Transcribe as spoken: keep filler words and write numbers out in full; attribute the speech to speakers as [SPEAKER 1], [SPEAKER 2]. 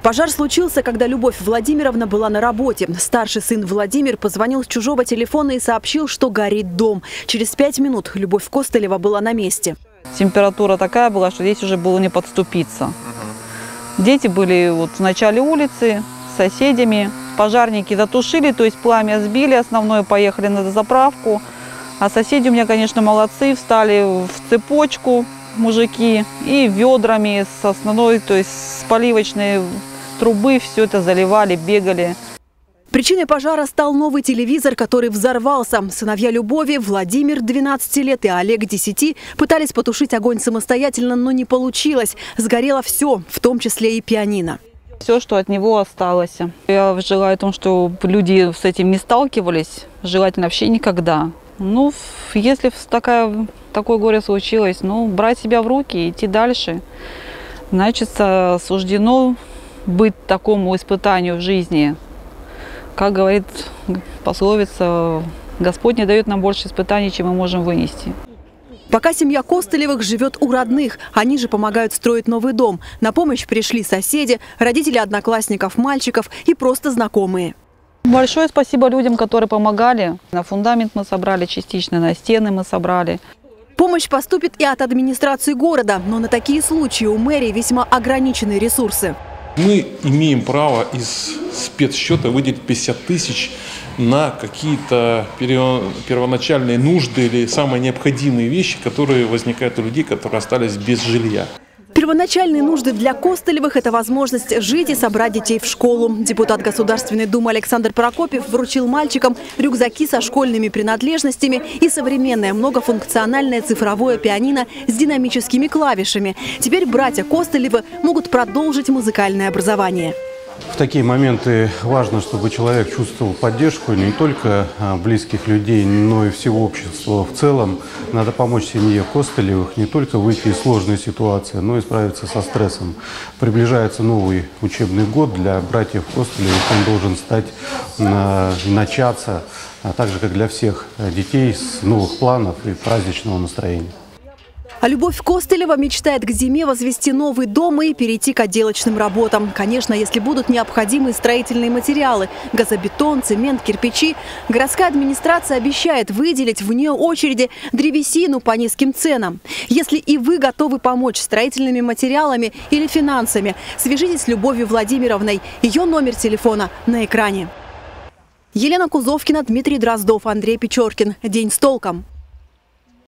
[SPEAKER 1] Пожар случился, когда Любовь Владимировна была на работе. Старший сын Владимир позвонил с чужого телефона и сообщил, что горит дом. Через пять минут Любовь Костылева была на месте.
[SPEAKER 2] Температура такая была, что здесь уже было не подступиться. Дети были вот в начале улицы с соседями. Пожарники затушили, то есть пламя сбили основное, поехали на заправку. А соседи у меня, конечно, молодцы, встали в цепочку мужики и ведрами с основной, то есть с поливочной трубы все это заливали, бегали.
[SPEAKER 1] Причиной пожара стал новый телевизор, который взорвался. Сыновья Любови, Владимир, двенадцати лет, и Олег, десяти, пытались потушить огонь самостоятельно, но не получилось. Сгорело все, в том числе и пианино.
[SPEAKER 2] Все, что от него осталось. Я желаю о том, что люди с этим не сталкивались, желательно вообще никогда. Ну, если такая, такое горе случилось, ну, брать себя в руки и идти дальше. Значит, суждено быть такому испытанию в жизни. Как говорит пословица, Господь не дает нам больше испытаний, чем мы можем вынести.
[SPEAKER 1] Пока семья Костылевых живет у родных, они же помогают строить новый дом. На помощь пришли соседи, родители одноклассников, мальчиков и просто знакомые.
[SPEAKER 2] Большое спасибо людям, которые помогали. На фундамент мы собрали частично, на стены мы собрали.
[SPEAKER 1] Помощь поступит и от администрации города, но на такие случаи у мэрии весьма ограниченные ресурсы.
[SPEAKER 3] Мы имеем право из спецсчета выделить пятьдесят тысяч на какие-то первоначальные нужды или самые необходимые вещи, которые возникают у людей, которые остались без жилья.
[SPEAKER 1] Первоначальные нужды для Костылевых – это возможность жить и собрать детей в школу. Депутат Государственной Думы Александр Прокопьев вручил мальчикам рюкзаки со школьными принадлежностями и современное многофункциональное цифровое пианино с динамическими клавишами. Теперь братья Костылевы могут продолжить музыкальное образование.
[SPEAKER 4] В такие моменты важно, чтобы человек чувствовал поддержку не только близких людей, но и всего общества в целом. Надо помочь семье Костылевых не только выйти из сложной ситуации, но и справиться со стрессом. Приближается новый учебный год для братьев Костылевых. Он должен стать, начаться, а так же, как для всех детей, с новых планов и праздничного настроения.
[SPEAKER 1] А Любовь Костылева мечтает к зиме возвести новый дом и перейти к отделочным работам. Конечно, если будут необходимые строительные материалы – газобетон, цемент, кирпичи. Городская администрация обещает выделить вне очереди древесину по низким ценам. Если и вы готовы помочь строительными материалами или финансами, свяжитесь с Любовью Владимировной. Ее номер телефона на экране. Елена Кузовкина, Дмитрий Дроздов, Андрей Печоркин. День с толком.